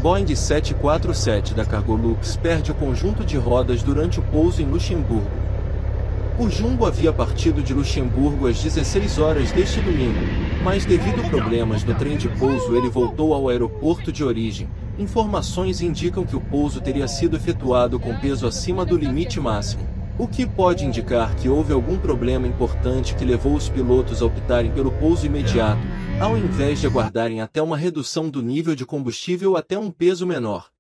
Boeing 747 da Cargolux perde o conjunto de rodas durante o pouso em Luxemburgo. O jumbo havia partido de Luxemburgo às 16 horas deste domingo, mas devido a problemas no trem de pouso ele voltou ao aeroporto de origem. Informações indicam que o pouso teria sido efetuado com peso acima do limite máximo, o que pode indicar que houve algum problema importante que levou os pilotos a optarem pelo pouso imediato, ao invés de aguardarem até uma redução do nível de combustível até um peso menor.